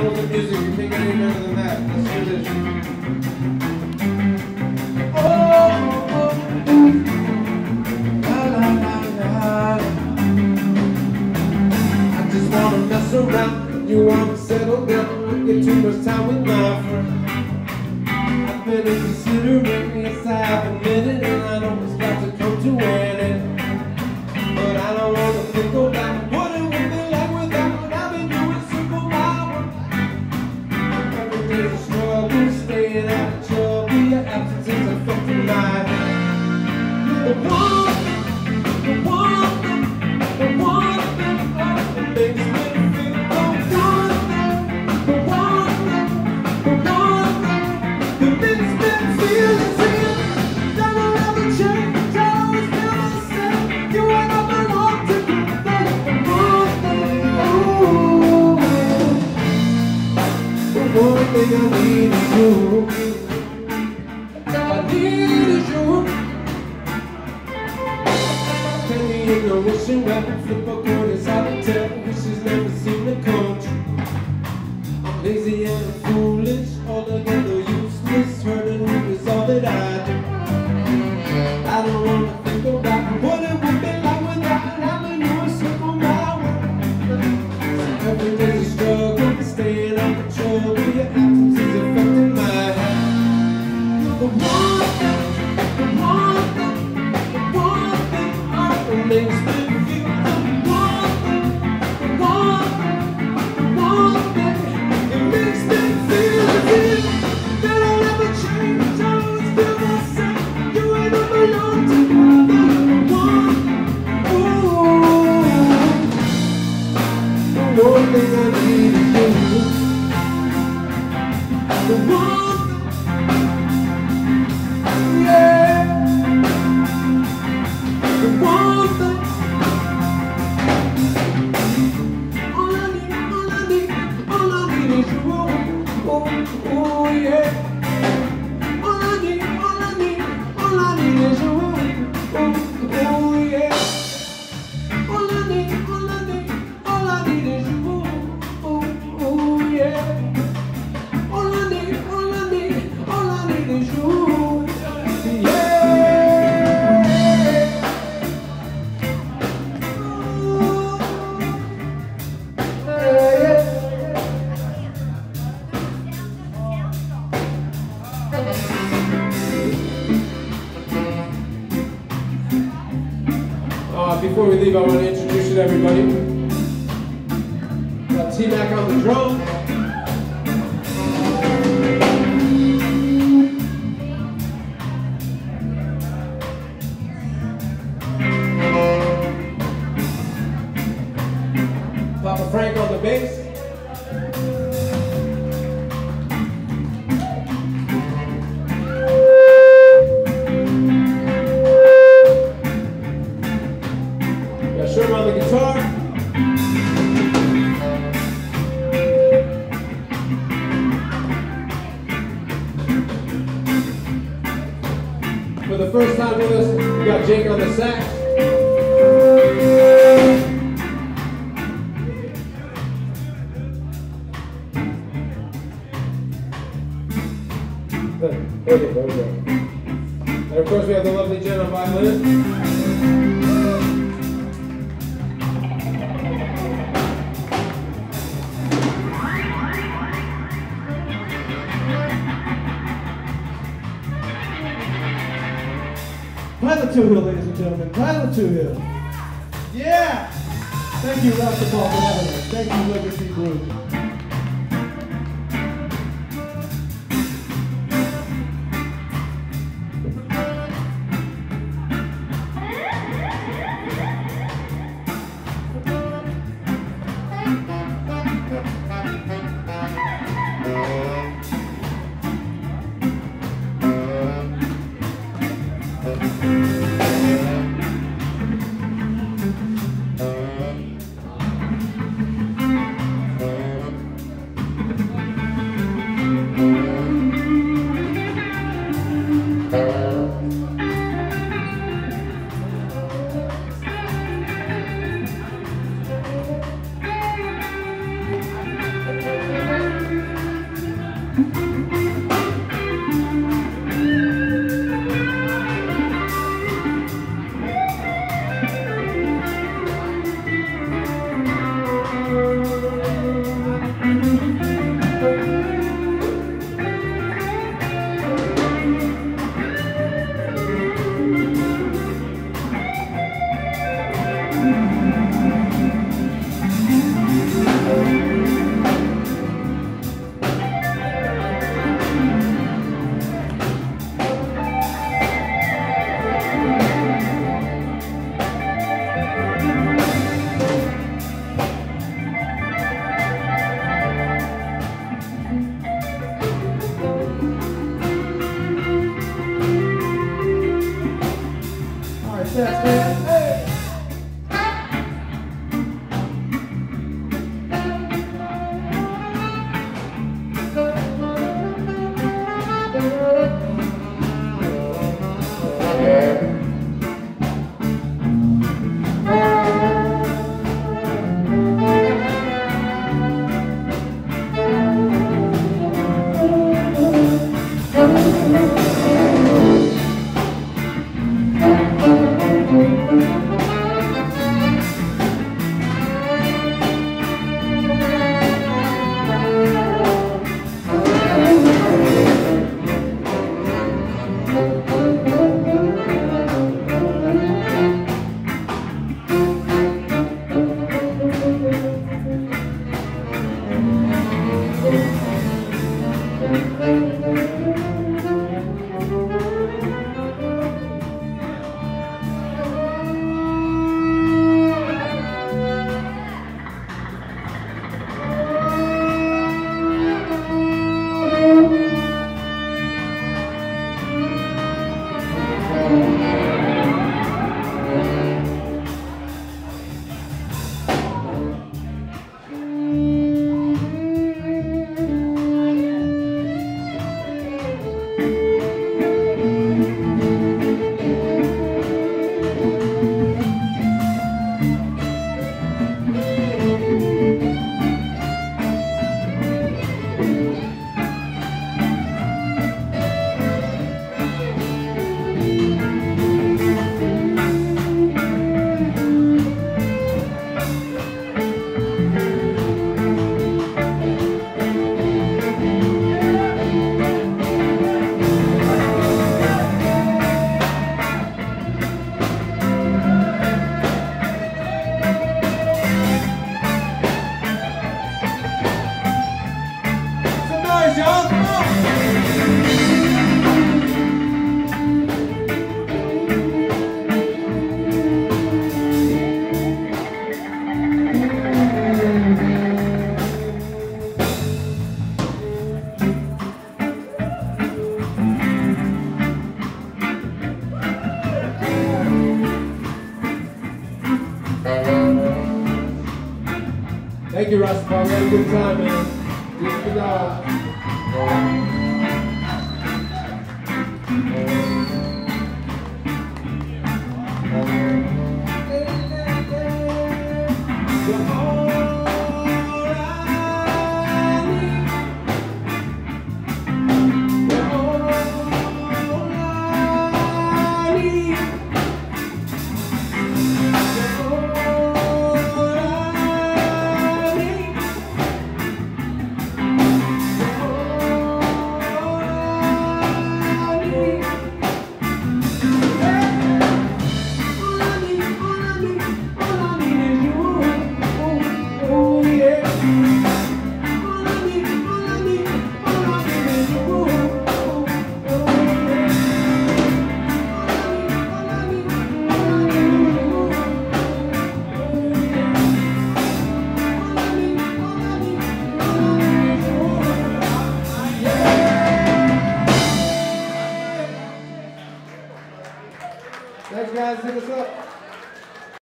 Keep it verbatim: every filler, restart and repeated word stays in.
levels of music. You can't get any better than that. Let's do this. Oh, oh, oh. La, la, la, la. I just wanna mess around. You wanna settle down. Get too much time with my friend. I've been considering, yes I have admitted, and I know it's got to come to an end. But I don't wanna think about what it would be like without what I've been doing simple hours. Every day's a struggle, staying out of trouble. Your absence is affecting my head. You're the one, the one thing, the one thing that makes me feel the one thing, the one thing, the one thing that makes me feel the same. That will never change, I always feel the same. You and I belong together. The one thing, ooh, the one thing I need is you. I need is you. Penny in the wishing well, flip a coin is how to tell. Wishes never seem to come true. I'm lazy and foolish, altogether useless. Hurting you is all that I do. I don't wanna think about what it would be like without having you a simple my world. Every day's a struggle, staying out of trouble. Your absence is affecting my head. You're the one thing, the one thing, the one thing that makes me feel the one thing, the one thing, the one thing that makes me feel the feel that I'll never change. I always feel the same. You and I belong together. The one, ooh, the one thing I need is you. The one thing, yeah, the one thing. All I need, all I need, all I need is you. Oh, oh, yeah. All I need, all I need, all I need is you. Oh, oh, yeah. All I need, all I need, all I need is you. Oh, oh, yeah. All I need, all I need, all I need is you. Yeah. Uh, before we leave, I want to introduce you to everybody. Got T-Mac on the drum. Papa Frank on the bass. Got Sherman on the guitar. For the first time with us, we got Jake on the sax. There we go, there we go. And of course we have the lovely Jen on violin. Pilot Two Hill, ladies and gentlemen. Pilot Two Hill. Yeah! Thank you, Rasta Ball, for having us. Thank you, Legacy Group. Thank you, Rastafari. We had a good time, man. Good for y'all. The